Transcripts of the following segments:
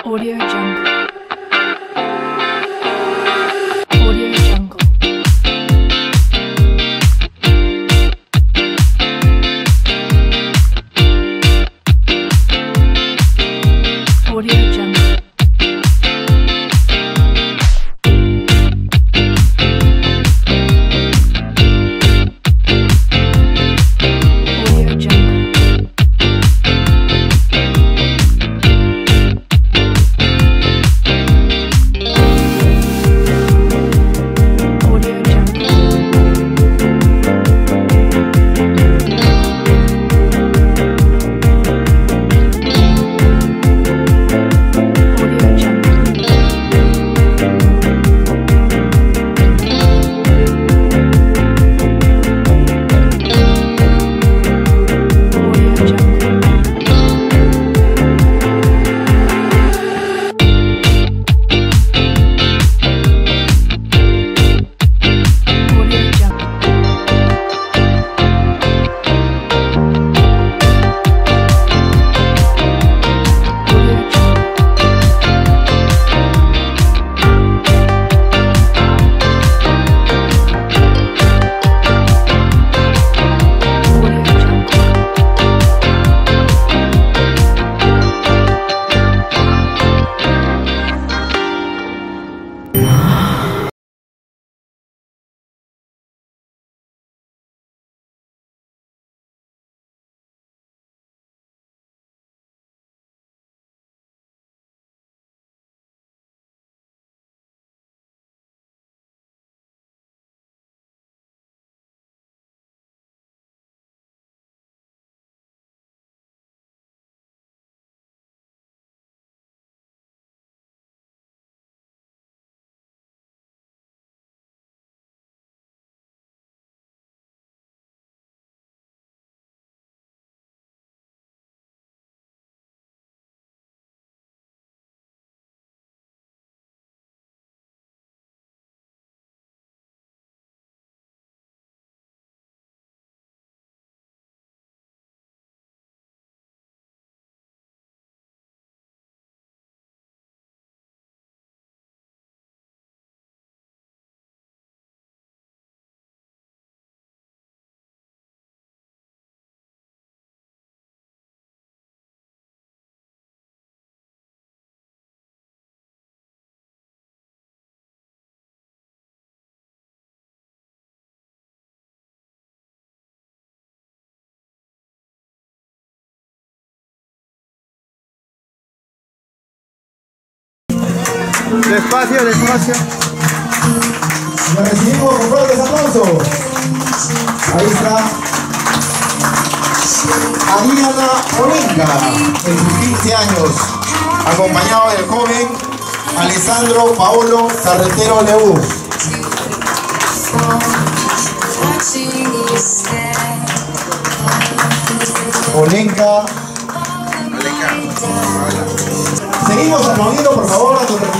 Audio Jungle. Audio Jungle. Audio Jungle. Audio Jungle. Audio Jungle. Audio Jungle. Audio Jungle. Audio Jungle. Audio Jungle. Audio Jungle. Despacio, despacio. La recibimos con fuertes aplausos. Ahí está Ariana Olenka, en sus 15 años, acompañado del joven Alessandro Paolo Carretero Leú. Olenka. Seguimos aplaudiendo, por favor, a tu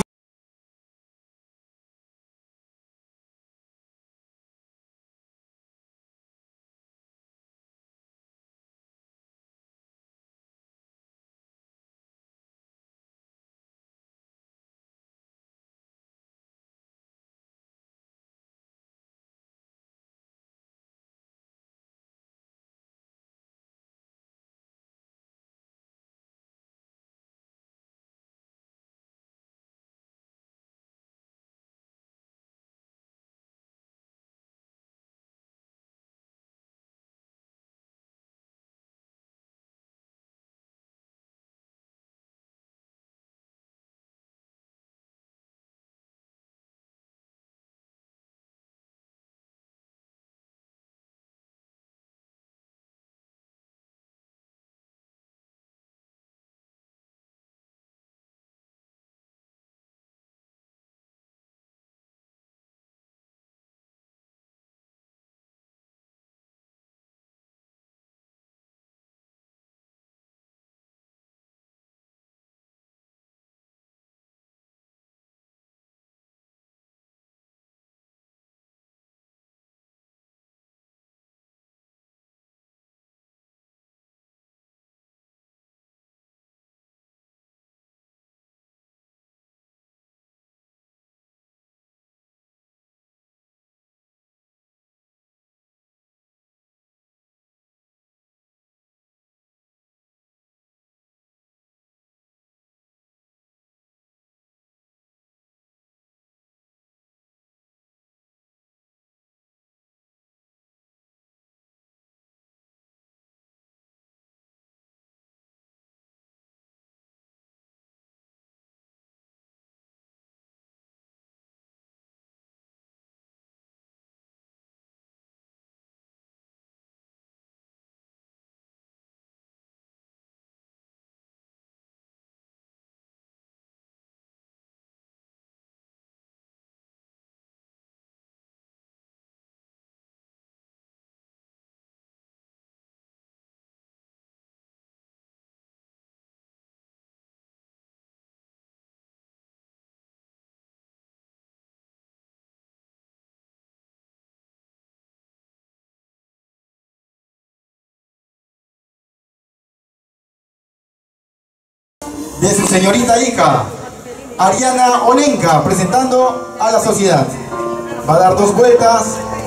de su señorita hija, Ariana Olenka, presentando a la sociedad. Va a dar 2 vueltas,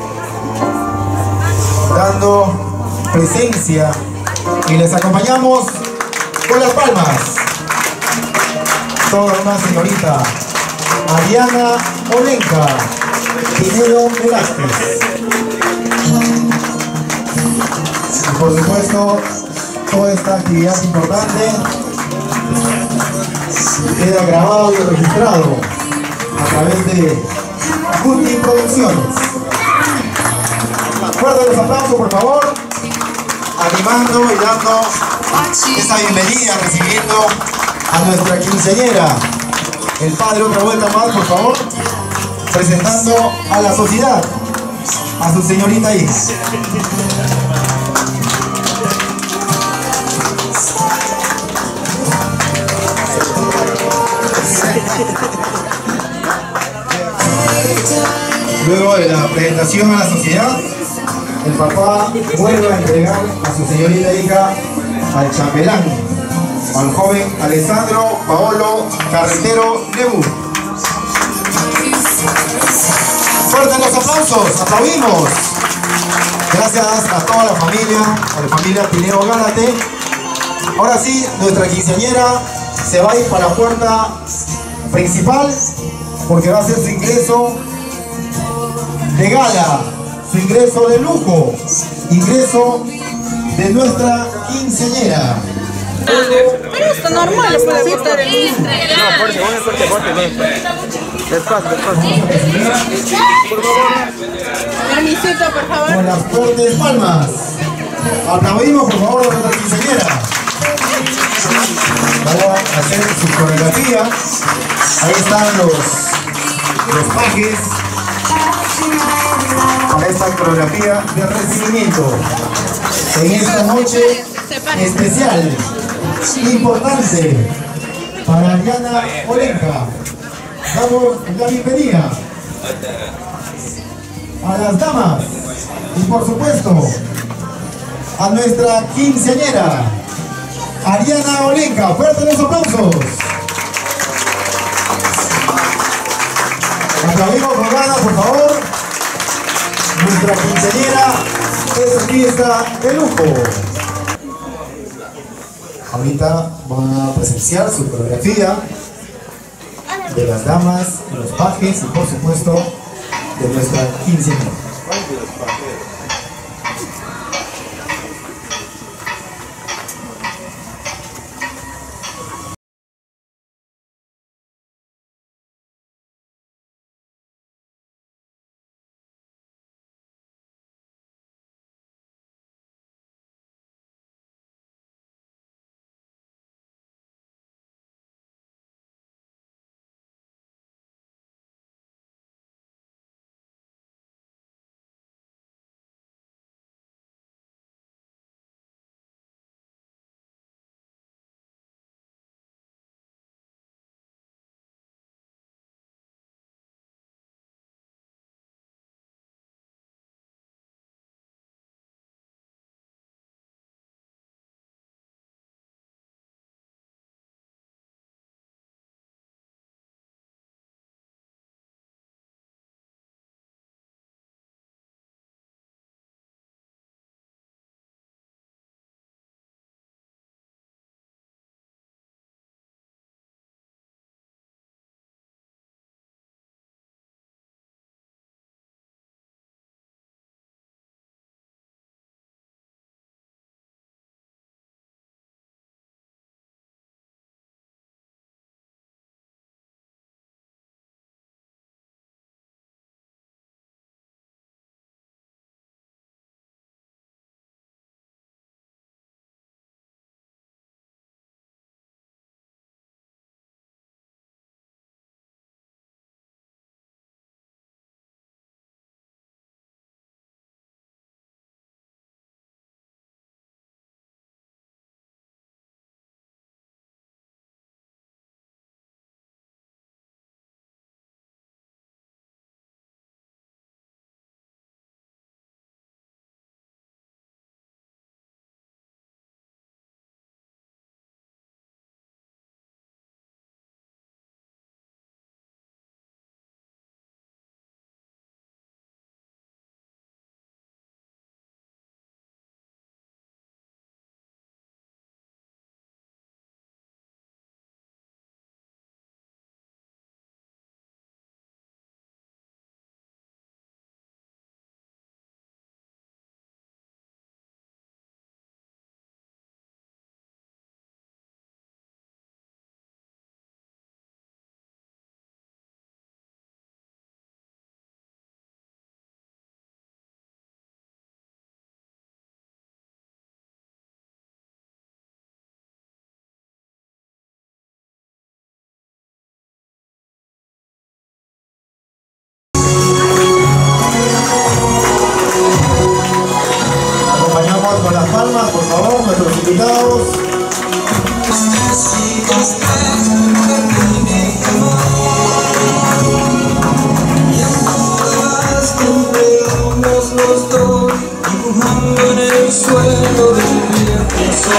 dando presencia, y les acompañamos con las palmas. Toda una señorita, Ariana Olenka Pinero Velázquez. Y por supuesto, toda esta actividad importante queda grabado y registrado a través de Guti Producciones. Fuerte los aplausos, por favor, animando y dando esa bienvenida, recibiendo a nuestra quinceañera. El padre, otra vuelta más, por favor, presentando a la sociedad, a su señorita hija. Luego de la presentación a la sociedad, el papá vuelve a entregar a su señorita hija al chambelán, al joven Alessandro Paolo Carretero Lebu. Fuertes los aplausos, aplaudimos. Gracias a toda la familia Pinero Gálate. Ahora sí, nuestra quinceañera se va a ir para la puerta principal porque va a hacer su ingreso de gala, su ingreso de lujo, ingreso de nuestra quinceañera. Pero esto normal, le puede quitar el mismo. Despacio. Permisito, por favor. Con las fuertes palmas. Aplaudimos, por favor, a nuestra quinceañera. Vamos a hacer su coreografía. Ahí están los pajes para esta coreografía de recibimiento en esta noche especial, importante para Ariana Olenka. Damos la bienvenida a las damas y por supuesto a nuestra quinceañera Ariana Olenka. Fuerte los aplausos. Aplaudimos con ganas, por favor. Nuestra quinceañera es fiesta de lujo. Ahorita van a presenciar su coreografía de las damas, los pajes y por supuesto de nuestra quinceañera.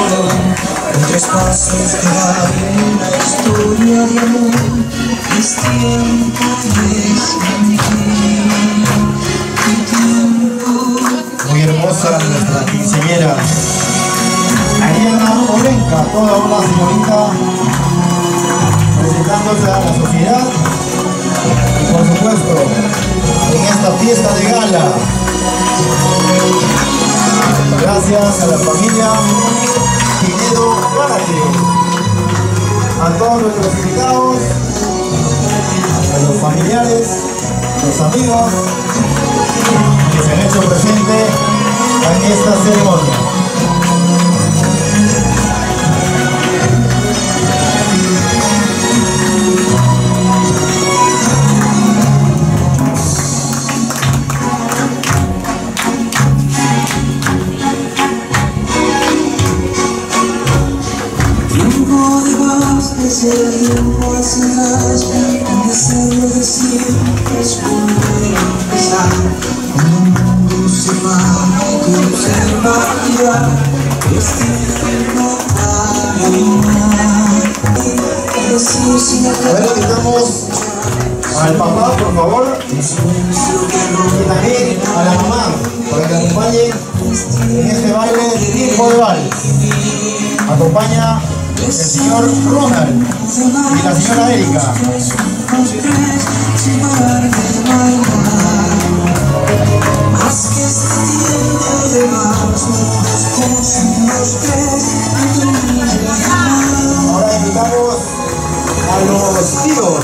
En tres pasos te abre una historia de amor. Es tiempo de sentir tu tiempo. Muy hermosa nuestra quinceañera Ariana Olenka, toda una señorita presentándose a la sociedad y por supuesto en esta fiesta de gala. Gracias a la familia Pinedo Gálate, a todos nuestros invitados, a los familiares, los amigos que se han hecho presente en esta ceremonia. Es el tiempo hacia atrás, el deseo de siempre es volver a empezar. Cuando el mundo se va y tú observas girar, es tiempo para amar. A ver, invitamos al papá, por favor, y también a la mamá, para que acompañen en este baile de tiempo de vals. Acompaña el señor Ronald y la señora Erika. Ahora invitamos a los tíos,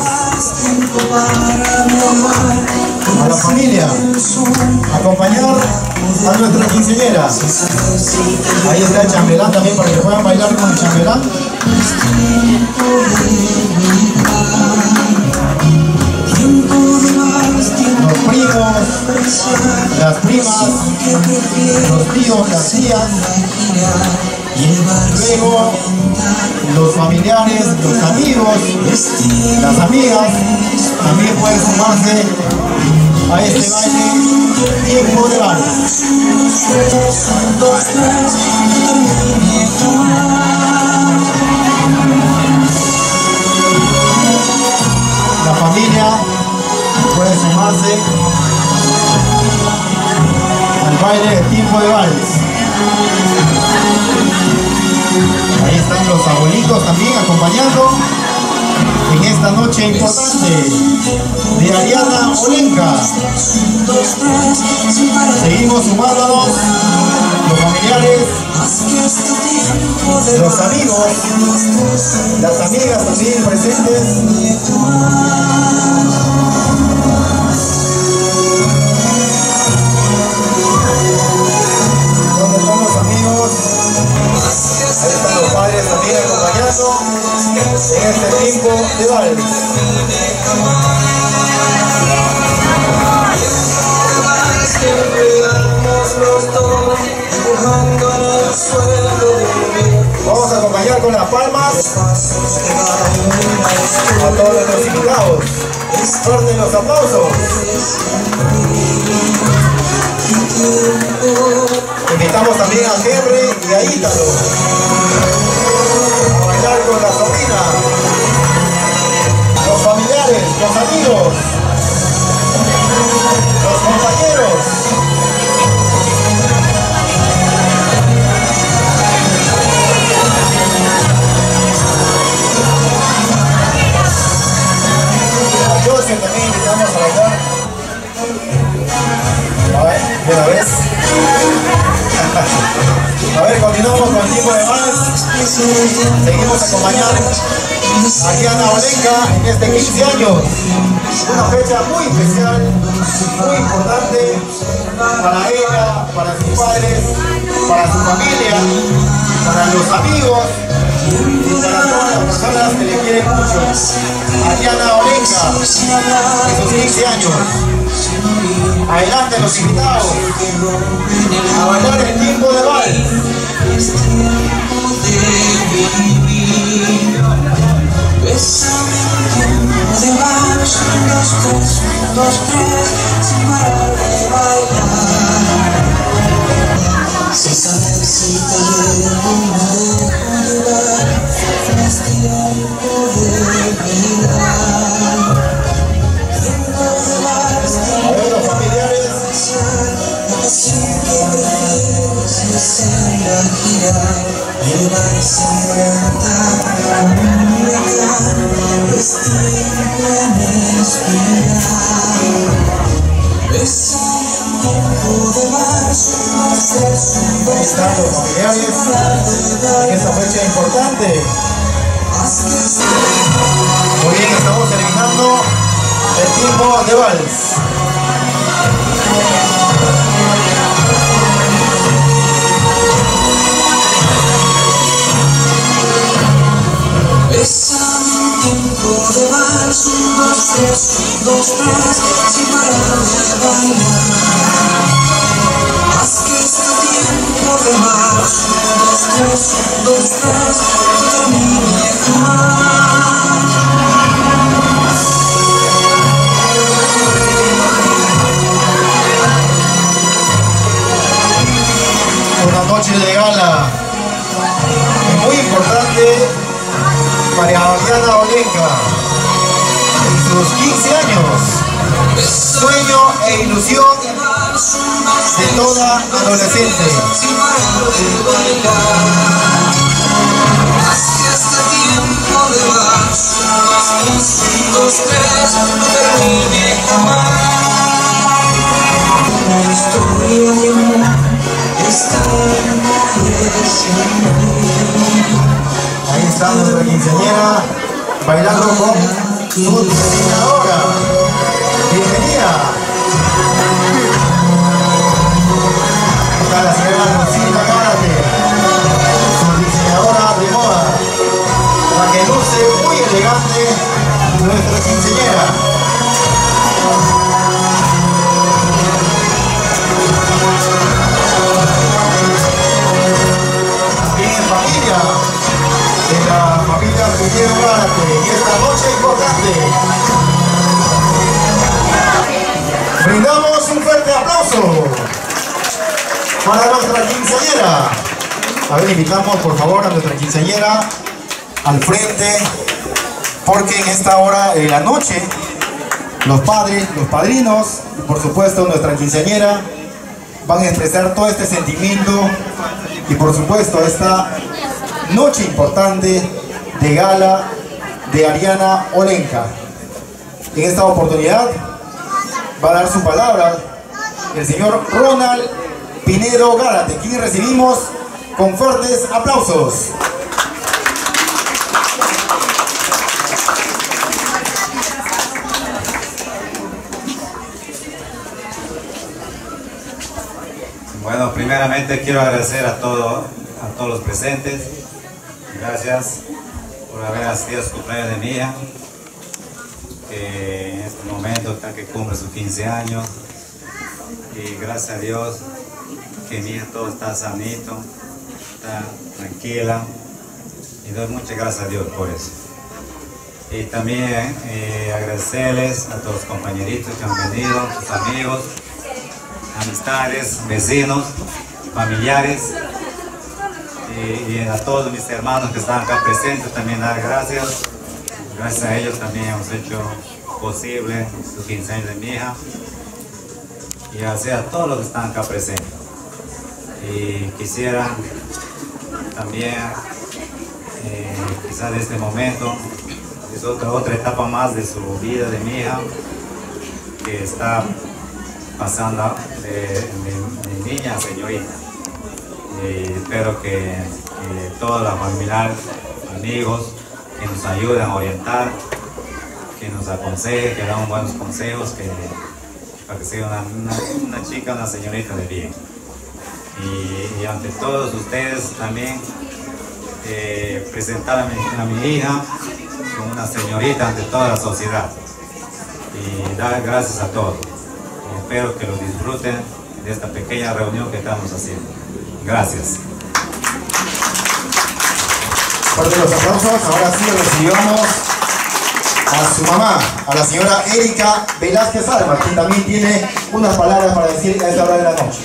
a la familia, a acompañar a nuestra quinceañera. Ahí está el chambelán también para que puedan bailar con el chambelán. Los primos, las primas, los tíos, las tías, luego los familiares, los amigos, las amigas también pueden sumarse a este baile tiempo de vals. La familia puede sumarse al baile de tiempo de vals. Ahí están los abuelitos también acompañando en esta noche importante de Ariana Olenka. Seguimos sumándonos los familiares, los amigos, las amigas también presentes. ¿Dónde están los amigos? Ahí están los padres también acompañando en este tiempo de vals. Vamos a acompañar con las palmas a todos los invitados. Fuertes los aplausos. Invitamos también a Henry y a Ítalo a bailar con la sobrina, los familiares, los amigos, los compañeros. A Joseph también invitamos a bailar. A ver, de una vez. A ver, continuamos con el tiempo de vals. Seguimos acompañando a Ariana Olenka en este 15 años. Una fecha muy especial, muy importante para ella, para sus padres, para su familia, para los amigos y para todas las personas que le quieren mucho. Ariana Olenka en sus 15 años. Adelante los invitados a bailar el tiempo de vals. Es tiempo de vivir. Bésame el tiempo de vals. 1, 2, 3, sin parar de bailar. Sin saber si te llevo una vez. Muy bien, estamos terminando el tiempo de vals. Bésame un tiempo de vals, 1, 2, 3, 1, 2, 3, sin parar de bailar. Haz que este tiempo de vals, 1, 2, 3, 1, 2, 3, no termine jamás. Una noche de gala muy importante para Ariana Olenka en sus 15 años. Sueño e ilusión de toda adolescente. Sin parar de bailar. Haz que este tiempo de vals, 1, 2, 3, no termine jamás. La historia de amor está en la Ahí está nuestra quinceañera bailando con su diseñadora. Bienvenida. Está la señora Lucita Gárate, su diseñadora de moda, la que luce muy elegante nuestra quinceañera. También en familia, de la familia Pinero Gárate, y esta noche importante. Brindamos un fuerte aplauso para nuestra quinceañera. A ver, invitamos por favor a nuestra quinceañera al frente, porque en esta hora de la noche los padres, los padrinos y por supuesto nuestra quinceañera van a expresar todo este sentimiento y por supuesto esta noche importante de gala de Ariana Olenka. En esta oportunidad va a dar su palabra el señor Ronald Pinero Gárate, quien recibimos con fuertes aplausos. Bueno, primeramente quiero agradecer a todos los presentes. Gracias por haber asistido a su cumpleaños de mi hija, que en este momento está que cumple sus 15 años. Y gracias a Dios que mi hija todo está sanito, está tranquila. Y doy muchas gracias a Dios por eso. Y también agradecerles a todos los compañeritos que han venido, sus amigos, amistades, vecinos, familiares y a todos mis hermanos que están acá presentes también dar gracias. Gracias a ellos también hemos hecho posible los 15 años de mi hija y gracias a todos los que están acá presentes. Y quisiera también quizás de este momento es otra etapa más de su vida de mi hija que está pasando de niña a señorita. Espero que toda la familia, amigos, que nos ayuden a orientar, que nos aconsejen, que dan buenos consejos, para que sea una chica, una señorita de bien. Y ante todos ustedes también presentar a mi hija como una señorita ante toda la sociedad. Y dar gracias a todos. Espero que lo disfruten de esta pequeña reunión que estamos haciendo. Gracias. Fuerte los aplausos. Ahora sí recibamos a su mamá, a la señora Erika Velázquez Alba, quien también tiene unas palabras para decir a esta hora de la noche.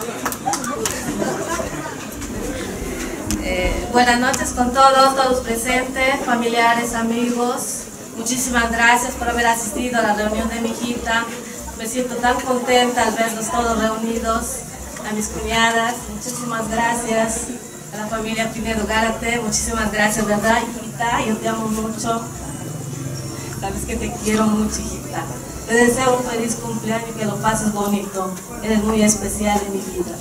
Buenas noches con todos presentes, familiares, amigos. Muchísimas gracias por haber asistido a la reunión de mi hijita. Me siento tan contenta al verlos todos reunidos, a mis cuñadas, muchísimas gracias, a la familia Pinero Gárate, muchísimas gracias, ¿verdad, hijita? Yo te amo mucho, sabes que te quiero mucho, hijita. Te deseo un feliz cumpleaños y que lo pases bonito, eres muy especial en mi vida.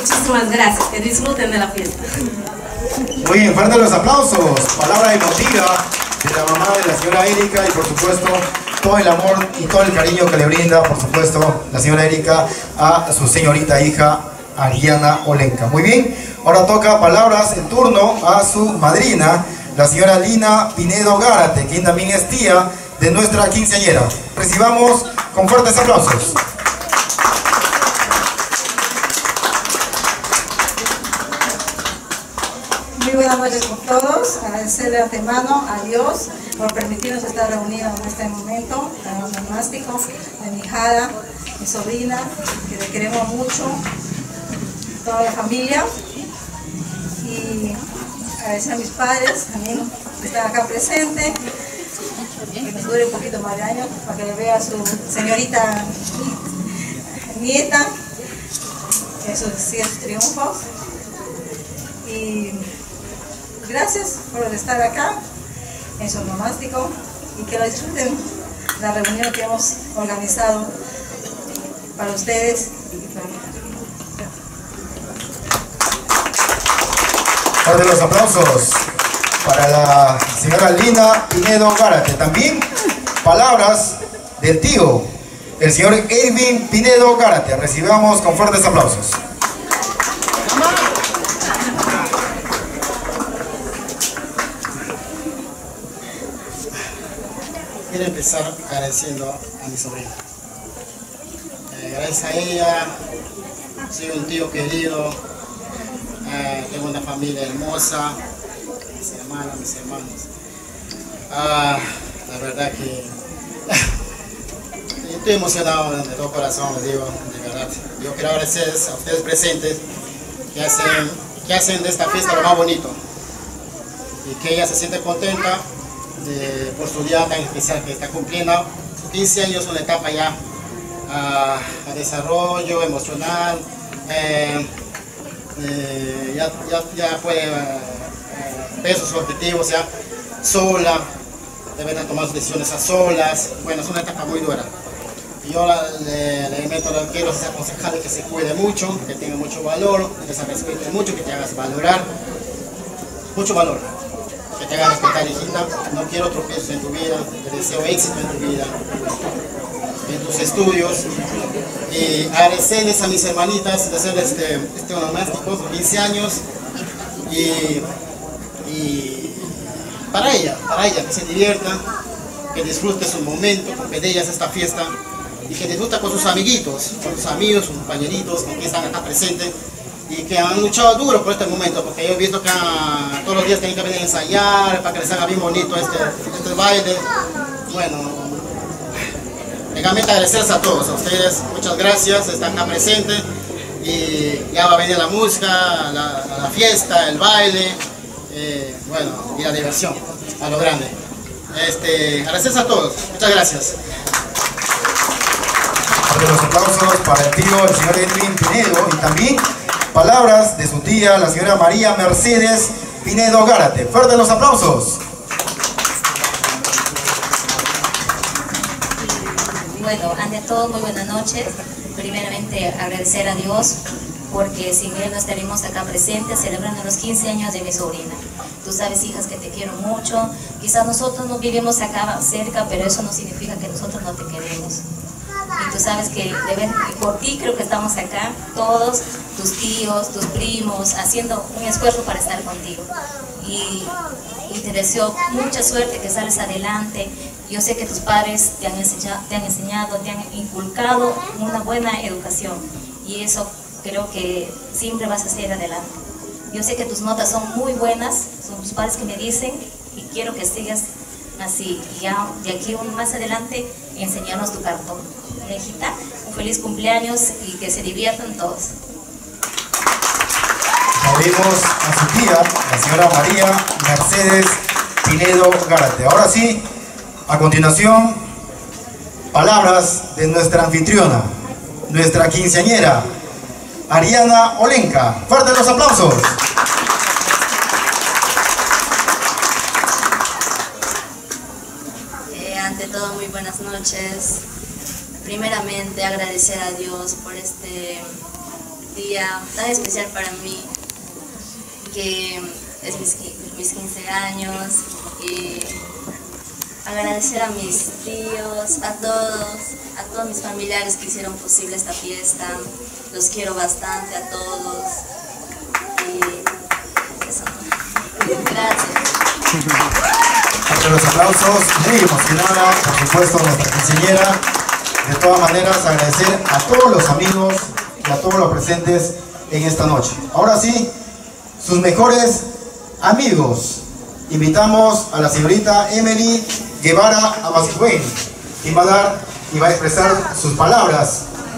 muchísimas gracias, que disfruten de la fiesta. Muy bien, fuerte los aplausos. Palabra emotiva de la mamá de la señora Erika y por supuesto todo el amor y todo el cariño que le brinda, por supuesto, la señora Erika a su señorita hija Ariana Olenka. Muy bien, ahora toca palabras en turno a su madrina, la señora Lina Pinedo Gárate, quien también es tía de nuestra quinceañera. Recibamos con fuertes aplausos. Muy buenas noches con todos, agradecerle de antemano a Dios por permitirnos estar reunidos en este momento, en el onomástico de mi hijada, mi sobrina, que le queremos mucho, toda la familia, y agradecer a mis padres también que están acá presentes, que nos dure un poquito más de años para que le vea a su señorita nieta, que eso siga sus triunfos. Y gracias por estar acá en su onomástico y que lo disfruten la reunión que hemos organizado para ustedes y para mí. Fuerte los aplausos para la señora Lina Pinedo Gárate. También palabras del tío, el señor Edwin Pinedo Gárate. Recibamos con fuertes aplausos. Quiero empezar agradeciendo a mi sobrina. Gracias a ella, soy un tío querido, tengo una familia hermosa, mis hermanas, mis hermanos. La verdad que estoy emocionado de todo corazón, les digo, de verdad. Yo quiero agradecerles a ustedes presentes que hacen de esta fiesta lo más bonito y que ella se siente contenta por su día tan especial que está cumpliendo. 15 años, una etapa ya a desarrollo emocional, ya puede ver sus objetivos ya sola, deben tomar sus decisiones a solas. Bueno, es una etapa muy dura. Yo le meto lo que quiero es aconsejarle que se cuide mucho, que tenga mucho valor, que se respete mucho, que te hagas valorar, mucho valor. Que te hagas respetar, hijita. No quiero tropiezos en tu vida, te deseo éxito en tu vida, en tus estudios. Y agradecerles a mis hermanitas de hacer este onomástico, 15 años. Y para ella, que se divierta, que disfrute su momento, que de ellas esta fiesta. Y que disfruta con sus amiguitos, con sus amigos, sus compañeritos, con quien están acá presentes. Y que han luchado duro por este momento, porque yo he visto que todos los días tienen que venir a ensayar para que les haga bien bonito este baile. Bueno, legalmente agradecerles a todos, a ustedes, muchas gracias, están acá presentes y ya va a venir la música, la fiesta, el baile, bueno, y la diversión, a lo grande. Agradecerles a todos, muchas gracias. Los aplausos para el tío, el señor Edwin Pinedo, y también palabras de su tía, la señora María Mercedes Pinedo Gárate. Fuerte los aplausos. Bueno, ante todo, muy buenas noches. Primeramente, agradecer a Dios porque sin Él no estaríamos acá presentes celebrando los 15 años de mi sobrina. Tú sabes, hijas, que te quiero mucho. Quizás nosotros no vivimos acá cerca, pero eso no significa que nosotros no te queremos. Y tú sabes que por ti creo que estamos acá, todos, tus tíos, tus primos, haciendo un esfuerzo para estar contigo. Y te deseo mucha suerte, que sales adelante. Yo sé que tus padres te han enseñado, te han inculcado una buena educación. Y eso creo que siempre vas a seguir adelante. Yo sé que tus notas son muy buenas, son tus padres que me dicen, y quiero que sigas así. Y ya de aquí más adelante, enseñarnos tu cartón. Hijita, un feliz cumpleaños y que se diviertan todos. Pedimos a su tía, la señora María Mercedes Pinedo Gárate. Ahora sí, a continuación, palabras de nuestra anfitriona, nuestra quinceañera, Ariana Olenka. ¡Fuertes los aplausos! Ante todo, muy buenas noches. Primeramente, agradecer a Dios por este día día tan especial para mí, que es mis 15 años, y agradecer a mis tíos, a todos mis familiares que hicieron posible esta fiesta. Los quiero bastante a todos. Y eso. Gracias. Entre los aplausos, muy emocionada, por supuesto, nuestra quinceañera. De todas maneras, agradecer a todos los amigos y a todos los presentes en esta noche. Ahora sí, sus mejores amigos. Invitamos a la señorita Emily Guevara Amascuen, quien va a dar y va a expresar sus palabras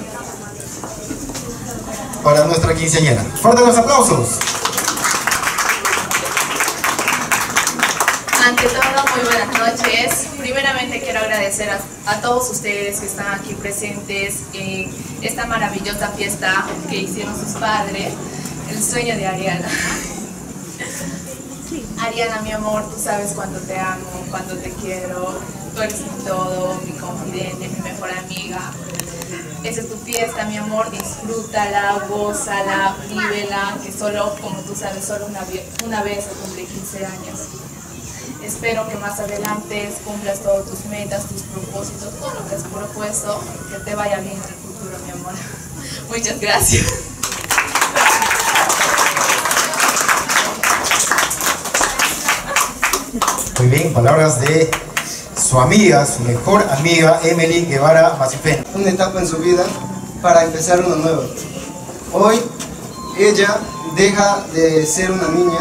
para nuestra quinceañera. Fuerte los aplausos. Ante todo, muy buenas noches. Primeramente quiero agradecer a todos ustedes que están aquí presentes en esta maravillosa fiesta que hicieron sus padres, el sueño de Ariana. Ariana, mi amor, tú sabes cuánto te amo, cuánto te quiero. Tú eres mi todo, mi confidente, mi mejor amiga. Esa es tu fiesta, mi amor, disfrútala, gózala, vívela, que solo, como tú sabes, solo una vez cumplí 15 años. Espero que más adelante cumplas todas tus metas, tus propósitos, todo lo que has propuesto, que te vaya bien en el futuro, mi amor. Muchas gracias. Muy bien, palabras de su amiga, su mejor amiga, Emily Guevara Amascuen. Una etapa en su vida para empezar uno nuevo. Hoy ella deja de ser una niña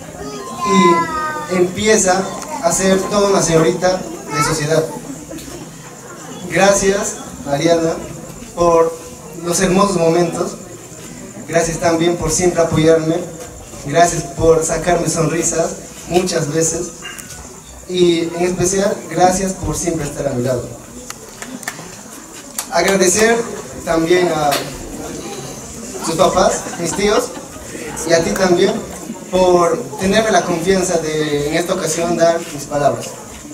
y empieza a ser toda una señorita de sociedad. Gracias, Ariana, por los hermosos momentos. Gracias también por siempre apoyarme. Gracias por sacarme sonrisas muchas veces. Y en especial, gracias por siempre estar a mi lado. Agradecer también a sus papás, mis tíos, y a ti también por tenerme la confianza de en esta ocasión dar mis palabras.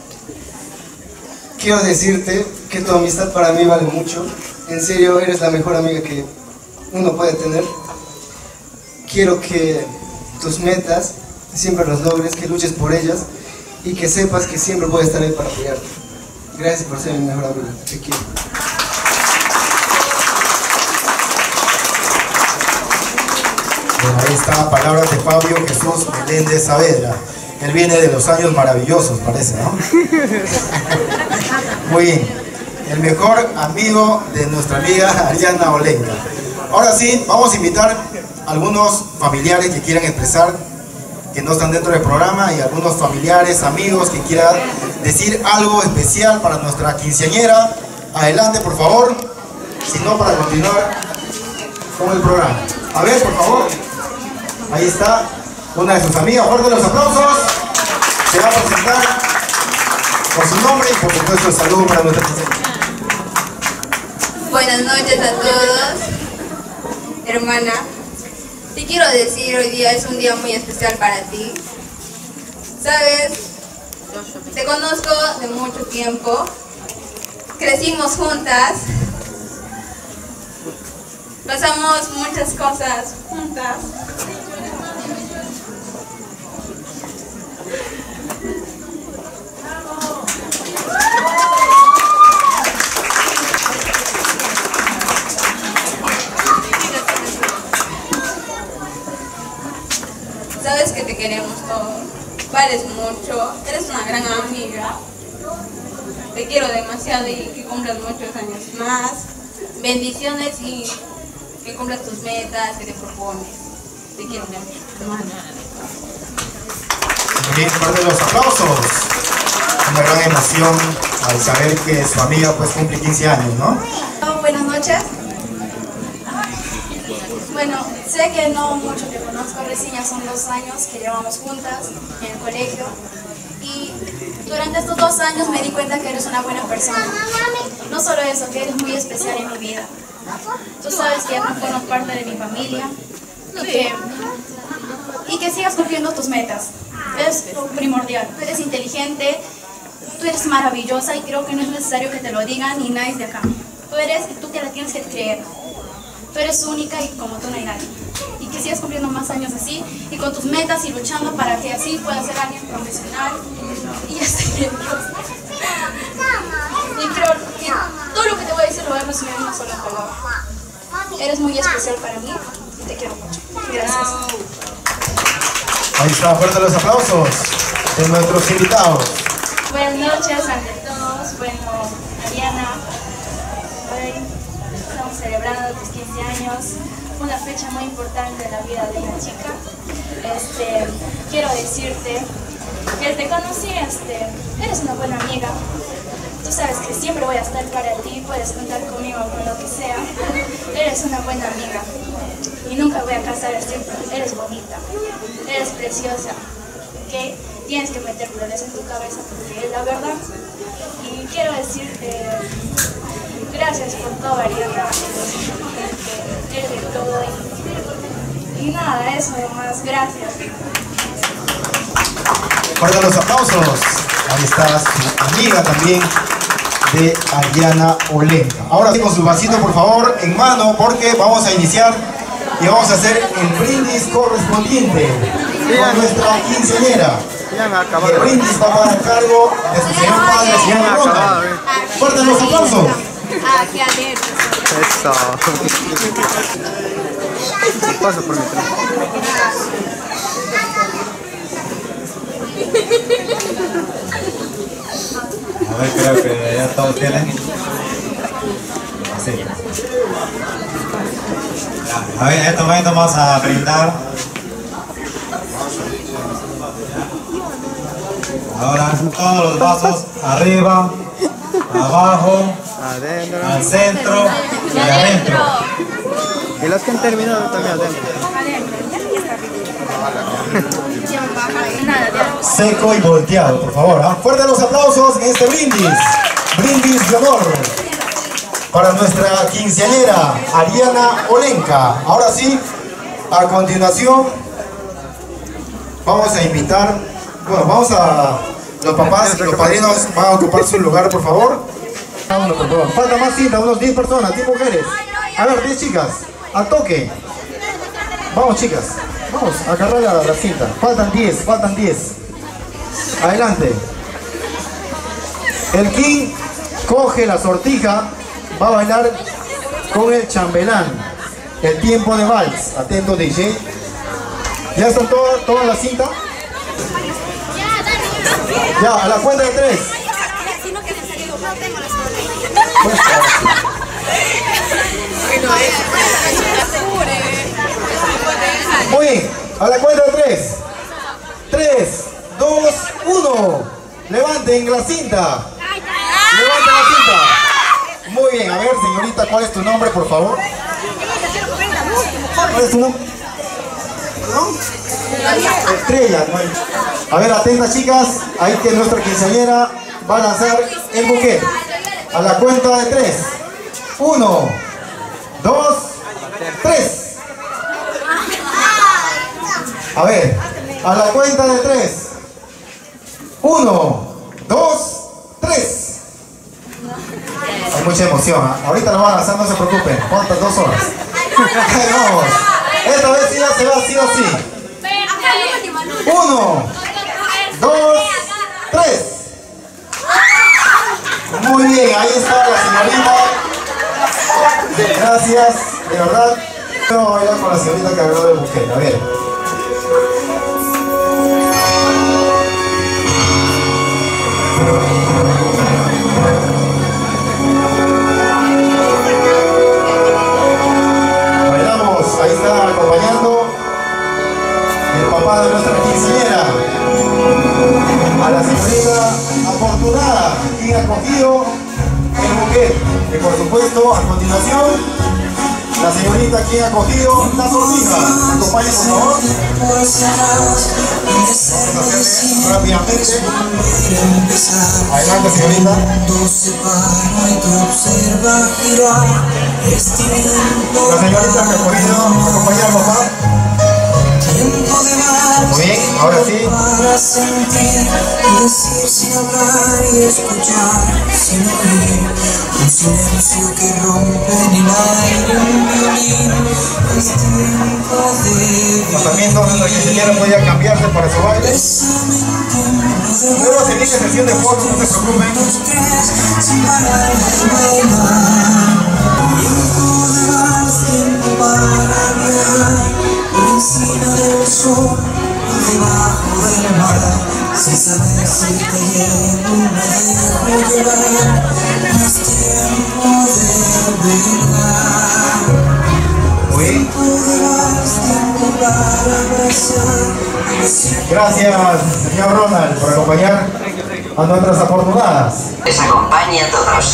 Quiero decirte que tu amistad para mí vale mucho. En serio, eres la mejor amiga que uno puede tener. Quiero que tus metas siempre las logres, que luches por ellas y que sepas que siempre voy a estar ahí para apoyarte. Gracias por ser mi mejor amiga. Te quiero. Bueno, ahí está, palabras de Fabio Jesús Meléndez Saavedra. Él viene de los años maravillosos, parece, ¿no? Muy bien. El mejor amigo de nuestra amiga Ariana Olenga. Ahora sí, vamos a invitar a algunos familiares que quieran expresar, que no están dentro del programa, y algunos familiares, amigos que quieran decir algo especial para nuestra quinceañera. Adelante, por favor. Si no, para continuar con el programa. A ver, por favor. Ahí está una de sus amigas. Fuerte los aplausos. Se va a presentar por su nombre y por supuesto el saludo para nuestra quinceañera. Buenas noches a todos. Hermana, te quiero decir, hoy día es un día muy especial para ti. Sabes, te conozco de mucho tiempo. Crecimos juntas. Pasamos muchas cosas juntas. Sabes que te queremos todos. Vales mucho. Eres una gran amiga. Te quiero demasiado y que cumplas muchos años más. Bendiciones y que cumplas tus metas que te propones. Te quiero mucho, hermana. Muy bien, fuerte los aplausos. Una gran emoción al saber que su amiga pues cumple 15 años, ¿no? Buenas noches. Bueno, sé que no mucho te conozco, recién ya son 2 años que llevamos juntas en el colegio. Y durante estos 2 años me di cuenta que eres una buena persona. No solo eso, que eres muy especial en mi vida. Tú sabes que ya formas parte de mi familia y que sigas cumpliendo tus metas. Es primordial. Tú eres inteligente, tú eres maravillosa y creo que no es necesario que te lo digan ni nadie de acá. Tú te la tienes que creer. Tú eres única y como tú no hay nadie. Y que sigas cumpliendo más años así y con tus metas y luchando para que así puedas ser alguien profesional. Y ya estoy bien, Dios. Y creo que todo lo que te voy a decir lo voy a resumir en una sola palabra. Eres muy especial para mí y te quiero mucho. Gracias. Ahí está, fuerte los aplausos de nuestros invitados. Buenas noches ante todos. Bueno, Ariana, hoy estamos celebrando tus 15 años. Una fecha muy importante en la vida de una chica. Quiero decirte que te conocí, eres una buena amiga. Tú sabes que siempre voy a estar para ti, puedes contar conmigo con lo que sea. Eres una buena amiga y nunca voy a cansar de decirte, eres bonita, eres preciosa, ¿ok? Tienes que meter flores en tu cabeza porque es la verdad. Y quiero decirte gracias por todo, Ariana, eres de todo y nada, eso nomás, gracias. Fuerte los aplausos. Ahí está su amiga también de Ariana Olenka. Ahora sí, con su vasito por favor en mano porque vamos a iniciar y vamos a hacer el brindis correspondiente con nuestra quinceañera. El brindis va para cargo de su señor padre, señor Ronda. Fuerte los aplausos. Aquí adentro. Eso. Paso por mi A ver, creo que ya todos tienen. Así. A ver, en este momento vamos a brindar. Ahora todos los vasos arriba, abajo, adentro, al centro y adentro. Y los que han terminado también adentro. Seco y volteado, por favor. ¿Ah? Fuerte los aplausos en este brindis. Brindis de honor para nuestra quinceañera Ariana Olenka. Ahora sí, a continuación vamos a invitar, bueno, vamos a, los papás y los padrinos van a ocupar su lugar, por favor. Vámonos, por favor. Falta más cinta, unos 10 personas, 10 mujeres. A ver, 10 chicas, al toque. Vamos chicas, vamos a agarrar la cinta. Faltan 10, faltan 10. Adelante. El King coge la sortija, va a bailar con el chambelán. El tiempo de vals. Atento DJ. ¿Ya están todas las cintas? Ya, a la cuenta de 3. Muy bien, a la cuenta de 3. 3, 2, 1. Levanten la cinta. Levanten la cinta. Muy bien, a ver señorita, ¿cuál es tu nombre, por favor? ¿Cuál es tu nombre? ¿No? Estrella. A ver, atentas chicas, ahí que nuestra quinceañera va a lanzar el buquete. A la cuenta de 3. 1, 2, 3. A ver, a la cuenta de 3. 1, 2, 3. Hay mucha emoción, ¿eh? Ahorita lo van a lanzar, no se preocupen. ¿Cuántas? 2 horas. Vamos. Esta vez sí ya se va sí o sí. 1, 2, 3. Muy bien, ahí está la señorita. Gracias, de verdad. Vamos a bailar con la señorita que agarró el buquete. A ver. Bailamos, ahí está acompañando el papá de nuestra quinceañera, a la señorita afortunada, quien ha cogido el buquete. Y por supuesto, a continuación, la señorita quien ha cogido la sortija. Acompañe, por favor. Vamos a hacerle rápidamente. Adelante, señorita. La señorita que ha cogido acompañar al papá. Muy bien, ahora sí. sentir y decir sin hablar y escuchar sin oír. Un silencio que rompe en el aire un violín. Es tiempo de También donde la quinceañera podía cambiarse para su baile. Luego se viene sesión de fotos, no se preocupen. sin parar de bailar. Tiempo de vals, tiempo para viajar por encima del sol y debajo del mar. Sin saber si te llevo me dejo llevar. Es tiempo de bailar. Tiempo de vals, tiempo para abrazar. Gracias, señor Ronald, por acompañar a nuestras afortunadas. Les acompaña a todos.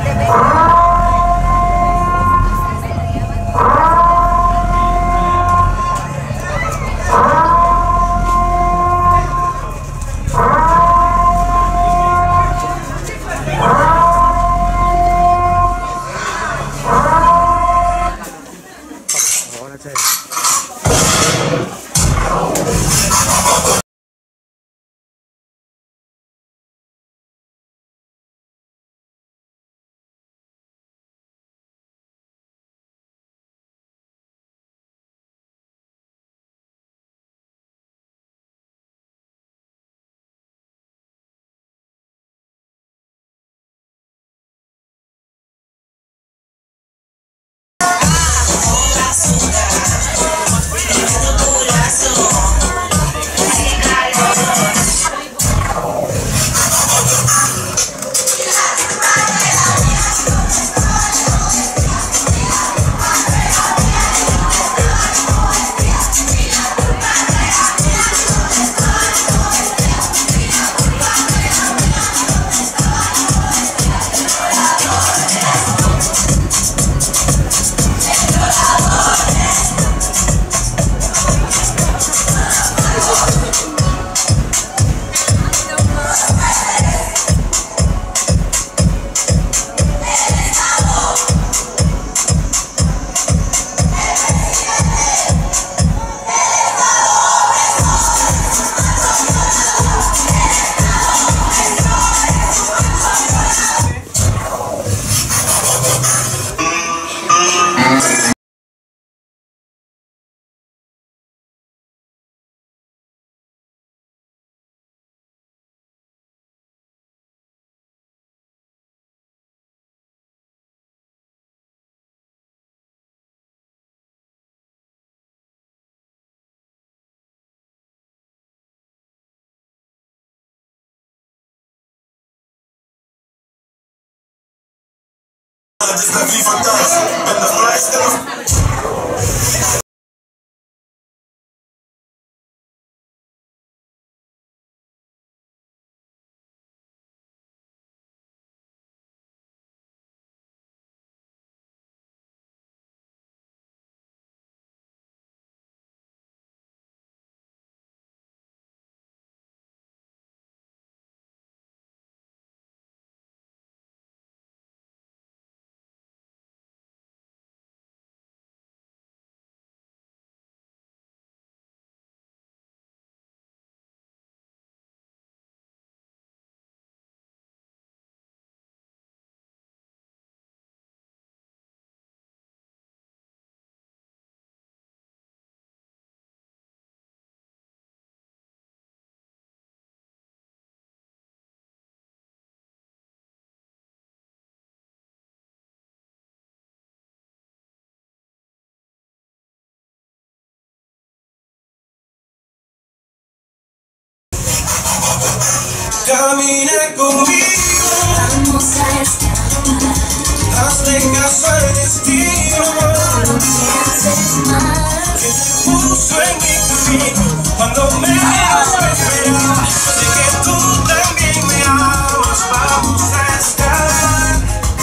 Camina conmigo, vamos a escapar. Hazle caso al destino, no pienses más. Que te puso en mi camino cuando menos me esperaba. Sé que tú también me amas, vamos a escapar.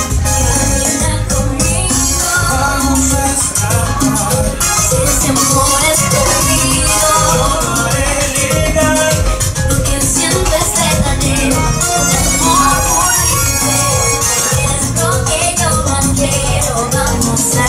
Camina conmigo, vamos a escapar. Si ese amor es perdido, no haré llegar. Porque siempre se dañó un amor muy libre. Es lo que yo más quiero, vamos a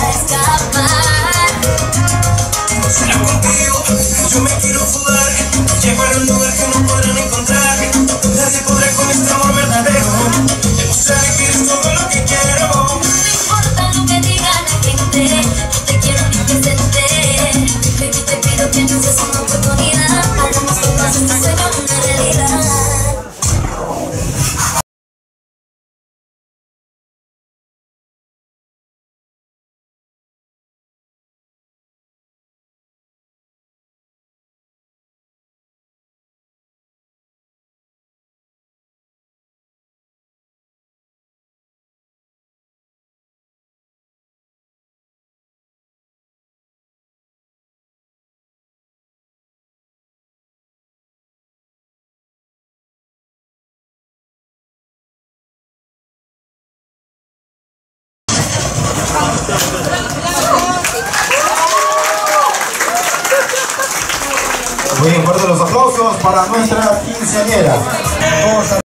Muy bien, fuerte los aplausos para nuestra quinceañera. Vamos a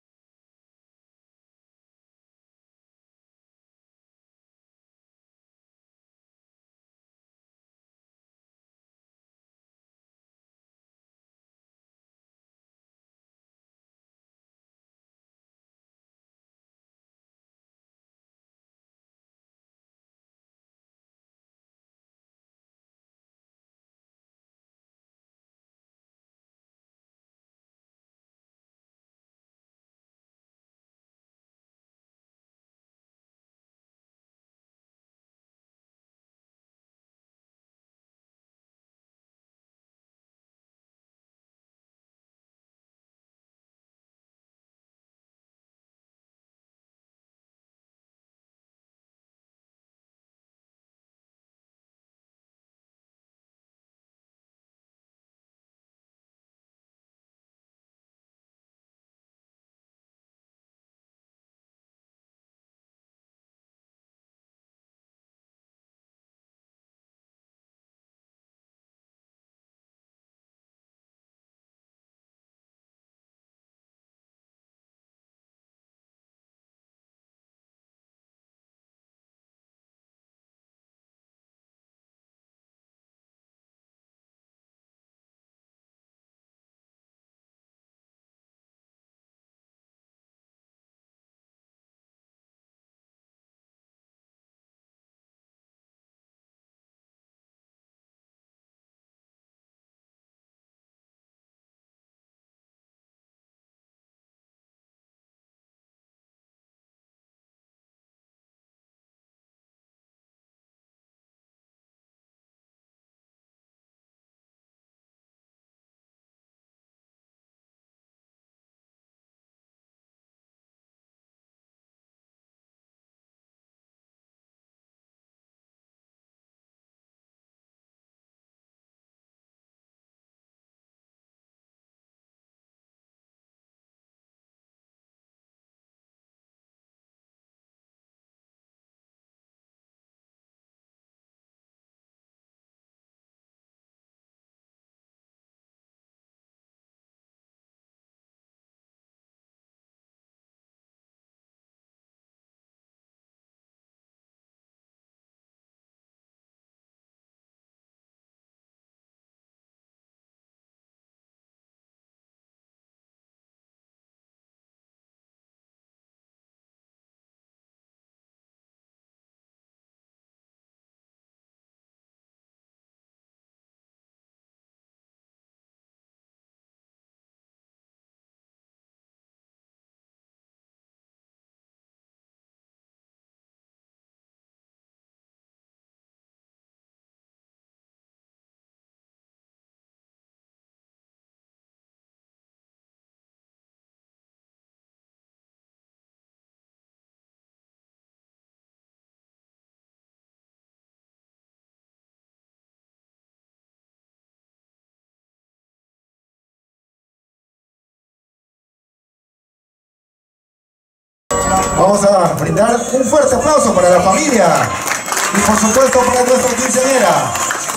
Vamos a brindar un fuerte aplauso para la familia y por supuesto para nuestra quinceañera.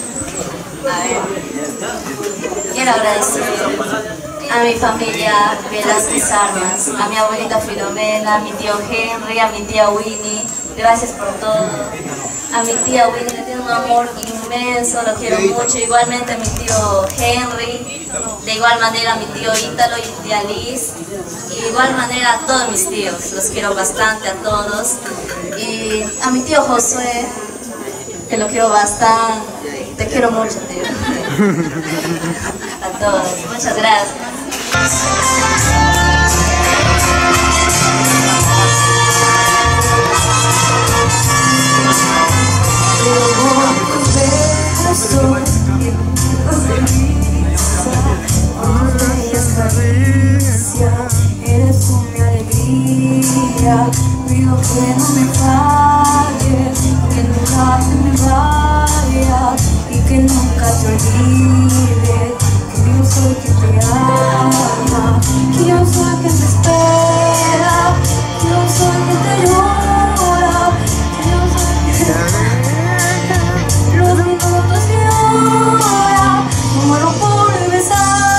Quiero agradecer a mi familia Velázquez Armas, a mi abuelita Filomena, a mi tío Henry, a mi tía Winnie. Gracias por todo. A mi tía Winnie le tengo un amor inmenso, lo quiero mucho. Igualmente a mi tío Henry, de igual manera a mi tío Ítalo y mi tía Liz. Y de igual manera a todos mis tíos, los quiero bastante a todos. Y a mi tío Josué, que lo quiero bastante. Te quiero mucho, tío. A todos, muchas gracias. Eres mi alegría, pido que no me falles, que nunca te me vayas y que nunca te olvides, que yo soy quien te ama, que yo soy quien te espera, que yo soy quien te llora, que yo soy quien te los minutos que llora, me muero por besar.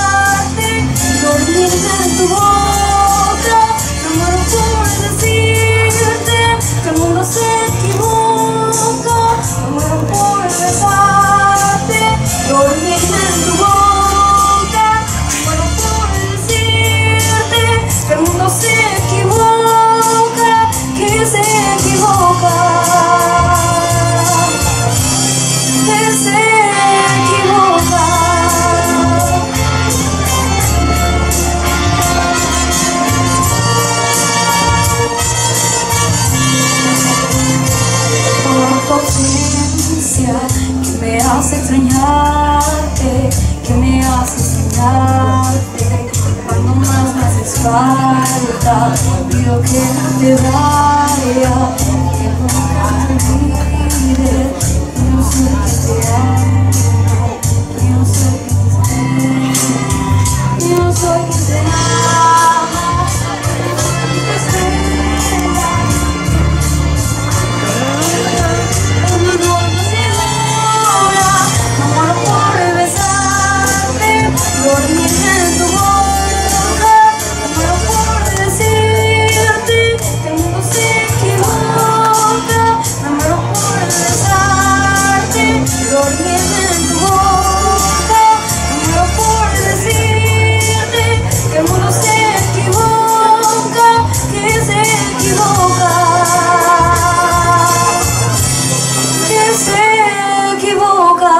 extrañarte, que me hace soñarte. Cuando más me haces falta, pido que no te vayas, que nunca me olvides. Yo sé que te amo, yo sé que te amo, yo soy quien te ama, te espera. Cuando no segura, me muero por besarte, dormir en tu boca, me muero por decirte que el mundo se equivoca, me muero por besarte, dormir en tu boca, me muero por decirte que el mundo se equivoca, que se equivoca. Que se equivoca.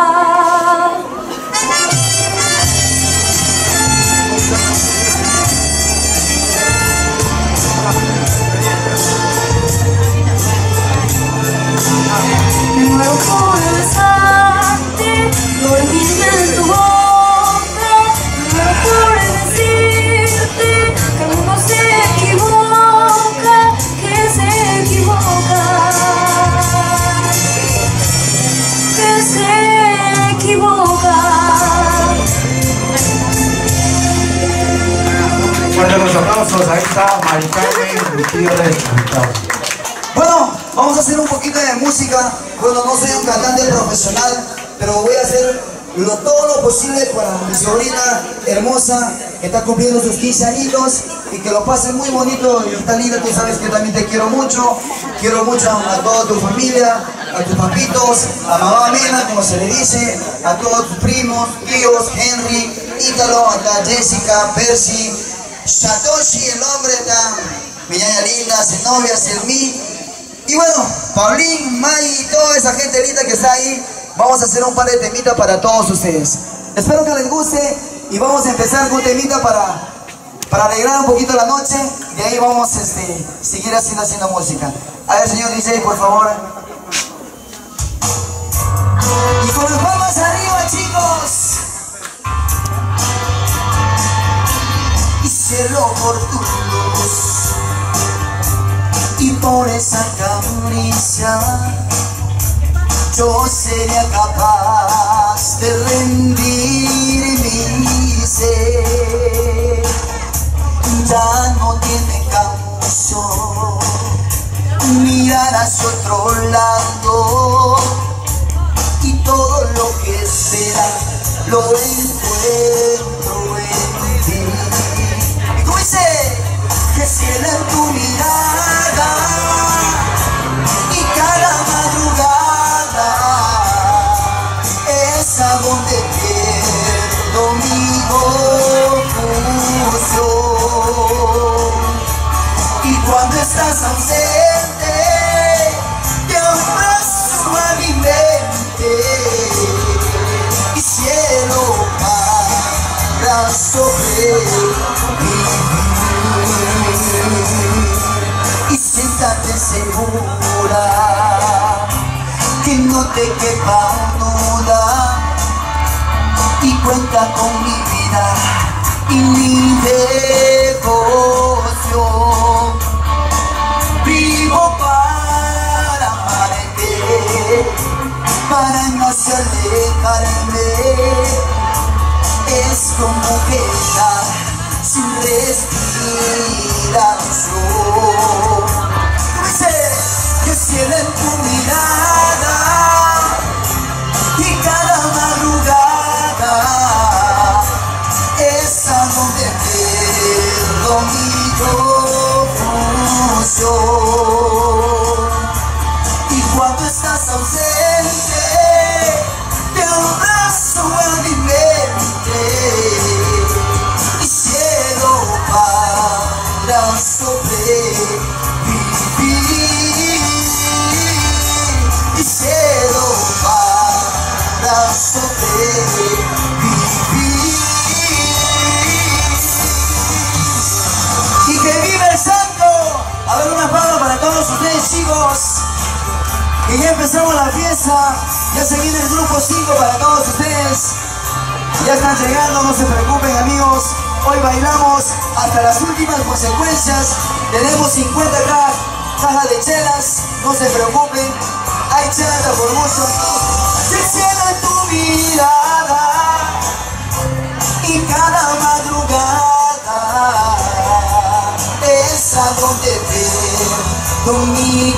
Me muero por besarte, dormirme en tu boca, me muero por decirte que el mundo se equivoca, que se equivoca. Que se equivoca. Fuerte los aplausos, ahí está Mari Carmen Gutiérrez. Bueno, vamos a hacer un poquito de música. Bueno, no soy un cantante profesional, pero voy a hacer todo lo posible para mi sobrina hermosa que está cumpliendo sus 15 añitos y que lo pase muy bonito. Y está linda, tú sabes que también te quiero mucho a toda tu familia, a tus papitos, a mamá Mena, como se le dice, a todos tus primos, tíos, Henry, Ítalo, acá Jessica, Percy, Satoshi, el hombre, está mi ñaña linda, Zenobia, Selmi, y bueno, Paulín, May, toda esa gente linda que está ahí. Vamos a hacer un par de temitas para todos ustedes. Espero que les guste y vamos a empezar con un temita para alegrar un poquito la noche. Y de ahí vamos a seguir haciendo música. A ver, señor DJ, por favor. Y con las palmas arriba, chicos. Hicieron por tu luz y por esa caricia yo sería capaz de rendir mi ser. Ya no tiene causa mirar hacia otro lado y todo lo que será lo encuentro en ti. Y como dice, que cielo en tu mirada y cada madrugada es a donde pierdo mi confusión. Y cuando estás ausente te abrazo a mi mente y cielo para sobrevivir. Y siéntate segura que no te quepa duda y cuenta con mi vida y mi devoción. Vivo para amarte, para no alejarme. Es como quedar sin respiración. Que cielo en tu mirada y cada madrugada es a donde pierdo mi confusión. Y cuando estás ausente te abrazo a mi mente y cielo para sobrevivir. Y cielo para sobrevivir. Y que viva el santo. A ver, una palma para todos ustedes, chicos, que ya empezamos la fiesta. Ya se viene el grupo 5 para todos ustedes. Ya están llegando, no se preocupen amigos. Hoy bailamos hasta las últimas consecuencias. Tenemos 50 cajas de chelas, no se preocupen. Hay chelas por mucho. Desciende tu mirada y cada madrugada es a donde pierdo mi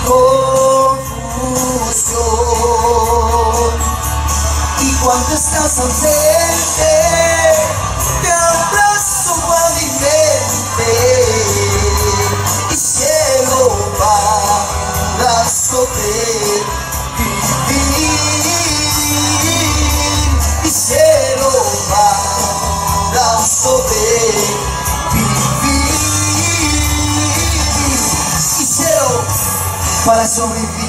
confusión. Y cuando estás ausente, te abrazo suavemente y cielo para sobrevivir, y cielo para sobrevivir, y cielo para sobrevivir.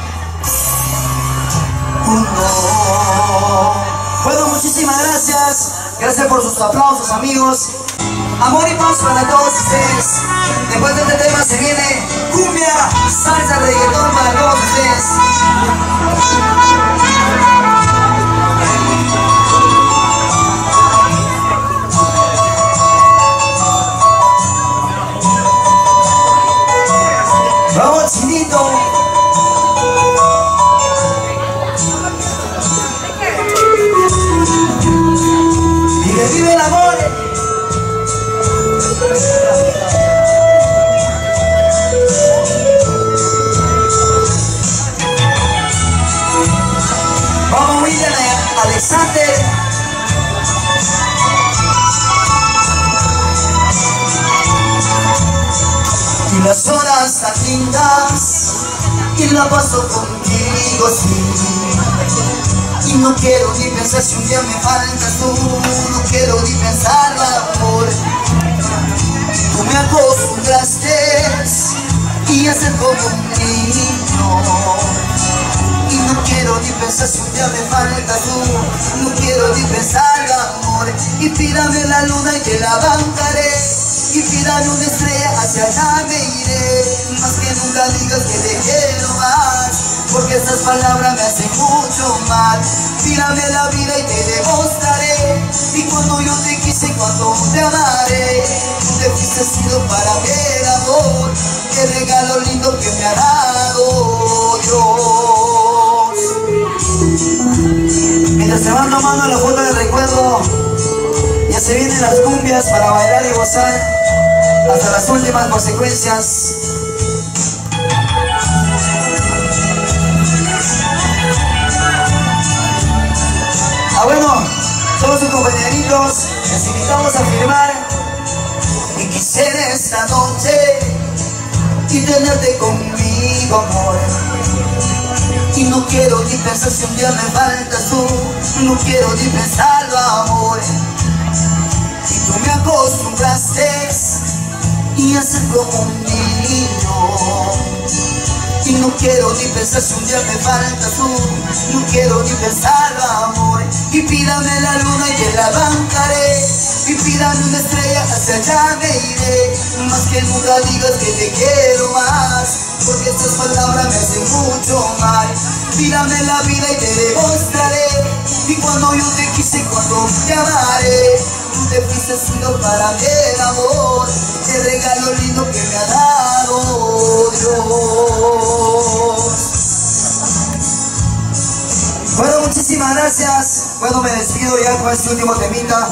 Bueno, muchísimas gracias. Gracias por sus aplausos, amigos. Amor y paz para todos ustedes. Después de este tema se viene cumbia, salsa, reggaetón para todos ustedes. Vamos, chinito. Vive el amor. Vamos, William Alexander. Y las horas tan lindas y la paso contigo, sí. Y no quiero ni pensar si un día me faltas tú, no quiero ni pensar amor. Tú me acostumbraste y a ser como un niño. Y no quiero ni pensar si un día me faltas tú, no quiero ni pensar amor. Y pídame la luna y te la bancaré, y pídame una estrella, hacia allá me iré. Más que nunca digas que te quiero más, porque estas palabras me hacen mucho mal. Tírame la vida y te demostraré, y cuando yo te quise, cuando te amaré, tú te fuiste sido para mí el amor. Qué regalo lindo que me ha dado Dios. Mientras se van tomando la foto de recuerdo, ya se vienen las cumbias para bailar y gozar hasta las últimas consecuencias. Bueno, todos sus compañeritos, les invitamos a firmar. Y quisiera esta noche y tenerte conmigo, amor. Y no quiero ni pensar si un día me faltas tú, no quiero ni pensarlo, amor. Y tú me acostumbraste y a ser como un niño. Y no quiero ni pensar si un día me faltas tú, no quiero ni pensarlo, amor. Y pídame la luna y te la bancaré, y pídame una estrella, hacia allá me iré. Más que nunca digas que te quiero más, porque estas palabras me hacen mucho mal. Pídame la vida y te demostraré, y cuando yo te quise, cuando te amaré, tú te fuiste sido para mí el amor. Qué regalo lindo que me ha dado Dios. Bueno, muchísimas gracias. Bueno, me despido ya con este último temita.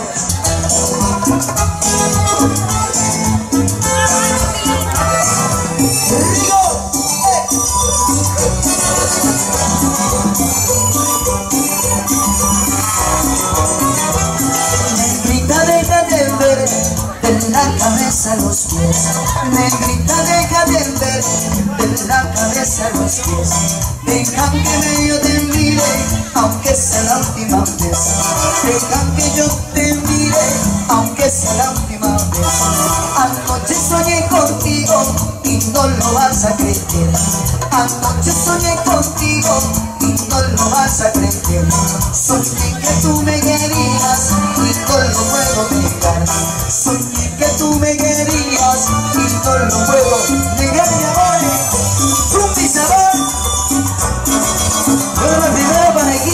Negrita, deja de ver de la cabeza a los pies. Negrita, deja de ver de la cabeza a los pies. Deja que yo te mire, aunque sea la última vez. Deja que yo te mire, aunque sea la última vez. Anoche soñé contigo y no lo vas a creer. Anoche soñé contigo y no lo vas a creer. Soñé que tú me querías y no lo puedo negar. Soñé que tú me querías y no lo puedo negar, mi amor. Un sabor. Bueno, primero para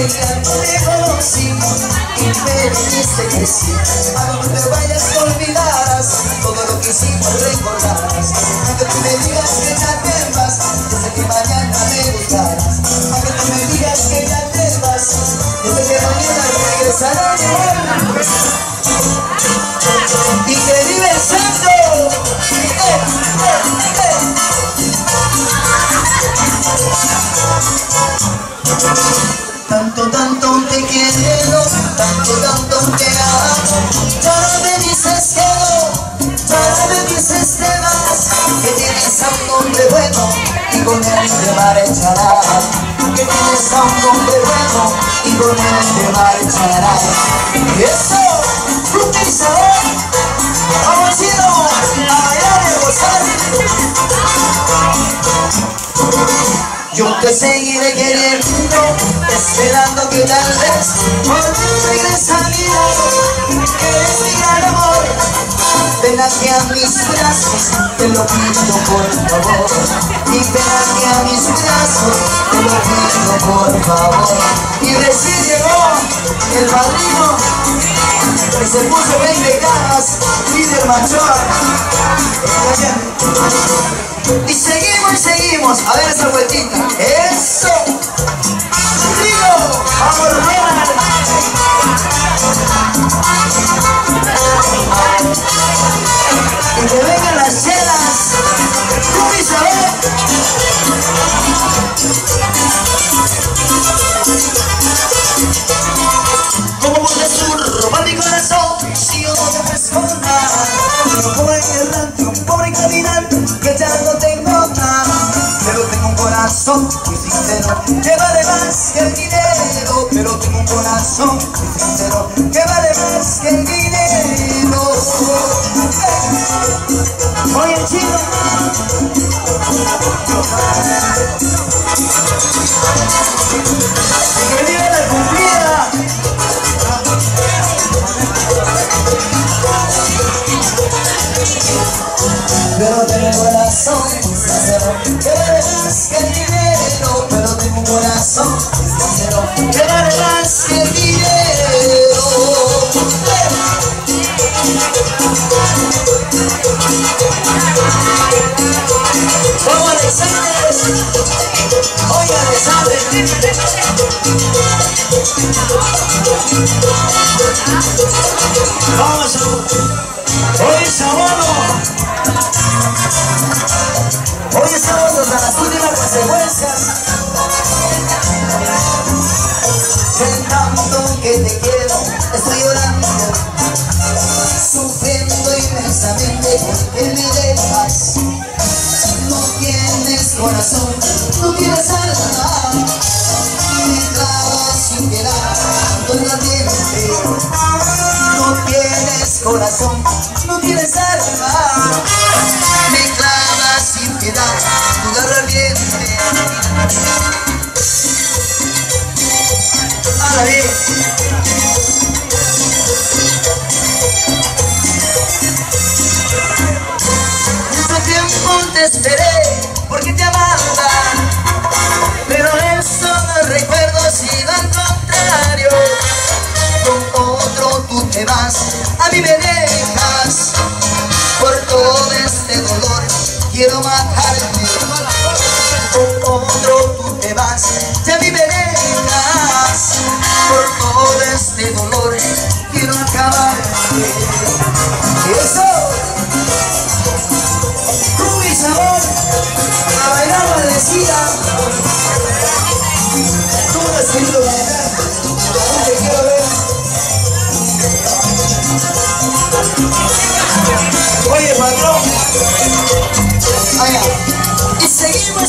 ya no te conocimos y me viniste crecer. A donde te vayas te olvidarás todo lo que hicimos, recordarás. Aunque tú me digas que ya te vas, yo sé que mañana me buscarás. Aunque tú me digas que ya te vas, yo sé que mañana regresarás. Y que vive el santo. Tanto, tanto te quiero, tanto te amo. Ya me dices que no, ya me dices te vas, que tienes a un hombre bueno y con él te marcharás. Que tienes a un hombre bueno y con él te marcharás. Y eso, fruta y sabor, vamos chino, a bailar y gozar. Yo te seguiré queriendo, esperando que tal vez por ti regreses a mi lado, que eres mi gran amor. Ven aquí a mis brazos, te lo pido por favor. Y ven aquí a mis brazos, te lo pido por favor. Y recién llegó el padrino, que se puso 20 caras, líder mayor. Y seguimos, a ver esa vueltita. ¡Eso! ¡Rico! ¡Vamos, Ronald! Y que vengan las chelas. ¡Con mi sabor! Como un susurro va mi corazón, si yo no te ofrezco nada. Un pobre errante, un pobre caminante, que ya no tengo nada. Pero tengo un corazón muy sincero, que vale más que el dinero. Pero tengo un corazón muy sincero, que vale más que el dinero. Oye, chino, que viva la cumplida. Pero tengo un corazón sincero, que vale más que el dinero. Pero tengo un corazón sincero, que vale más que el dinero. Vamos Alexander, oye Alexander. Vamos, oye sábado. Hoy estamos hasta las últimas consecuencias. De tanto que te quiero, estoy llorando, sufriendo inmensamente porque me dejas. No tienes corazón, no tienes alma, me clavas sin piedad, todo el ambiente. No tienes corazón, no tienes alma, me clavas sin piedad, tu garra ardiente. A la vez. Mucho tiempo te esperé porque te amaba, pero eso no recuerdo, sino al contrario. Con otro tú te vas, a mí me dejas. Por todo este dolor quiero matarte. Con otro tú te vas, y a mí me dejas. Por todo este dolor quiero acabarte. Eso, con mi sabor, a bailar maldecida. ¿Cómo te has querido bailar? Te quiero ver. Oye, patrón. Allá. Y seguimos.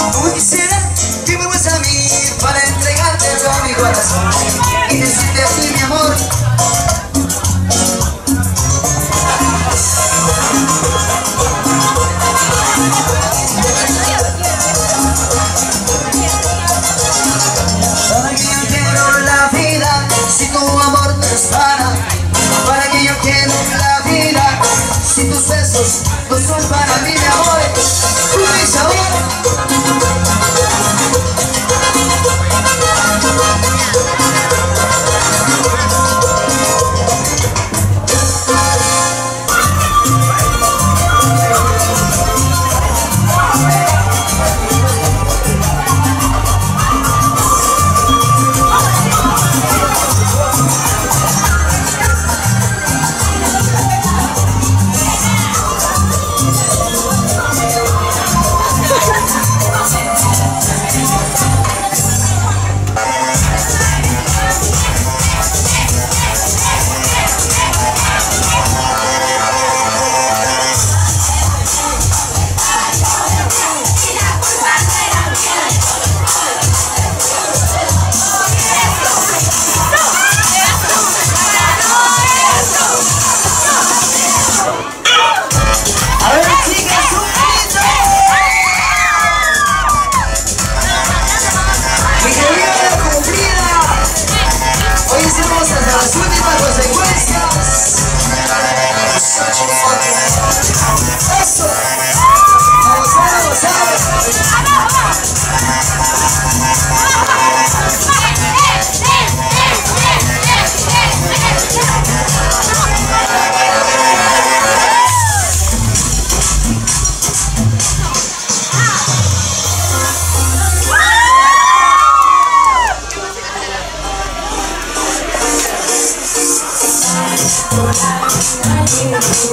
Quisiera que me vuelvas a mí para entregarte todo mi corazón y decirte a ti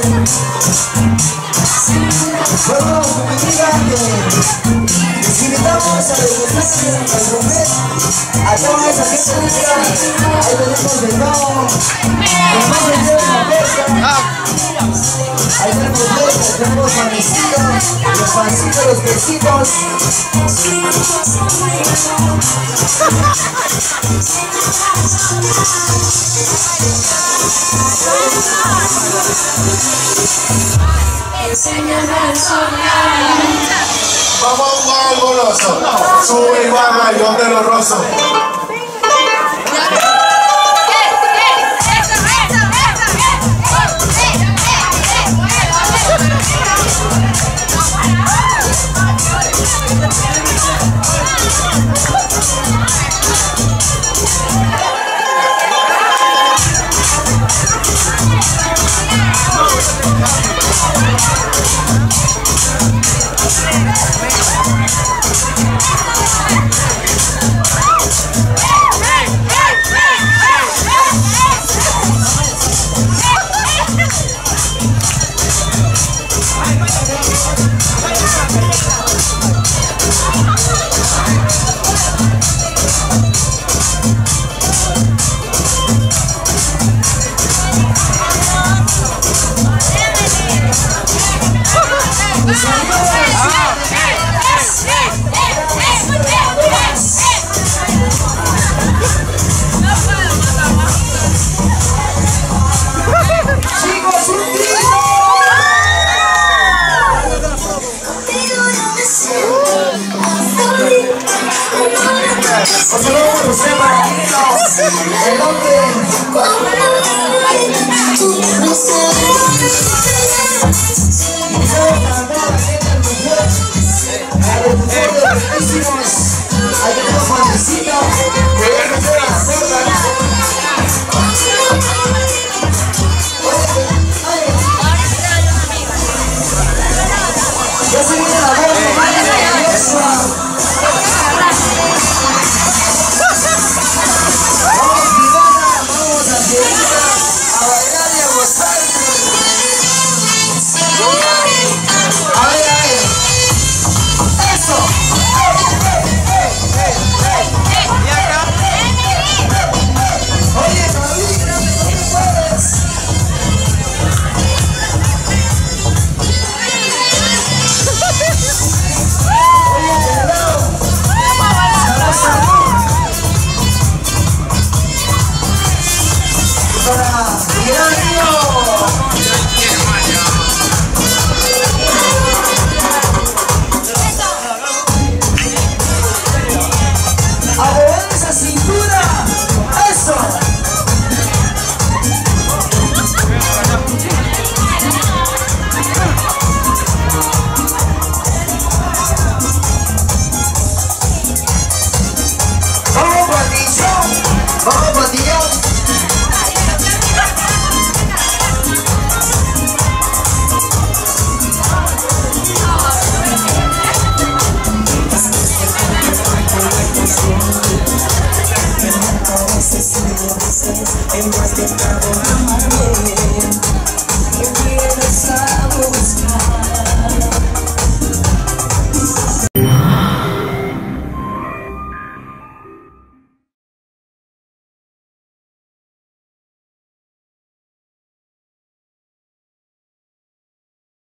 Bueno, como digan, les invitamos a degustar el buffet a toda esa gente rica. Ahí tenemos de todo. Después tenemos la pesca. Ahí tenemos pesca, tenemos panecitos, los pancitos, los quesitos. Vamos al goloso. Sube y baja y donde los rosos. Hemos dejado